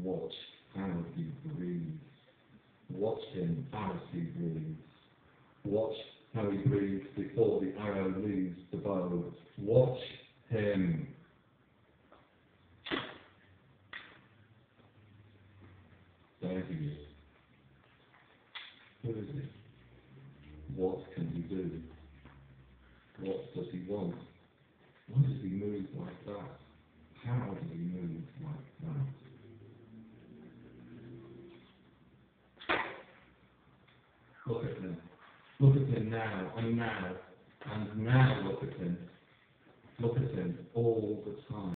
watch how he breathes. Watch him as he breathes. Watch how he breathes before the arrow leaves the bow. Watch him. There he is. Who is he? What can he do? What does he want? Why does he move like that? How does he move like that? Look at him. Look at him now, and now, and now look at him. Look at him all the time.